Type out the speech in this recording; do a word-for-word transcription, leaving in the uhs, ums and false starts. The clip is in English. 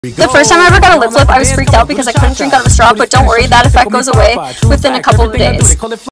The first time I ever got a lip flip, I was freaked out because I couldn't drink out of a straw, but don't worry, that effect goes away within a couple of days.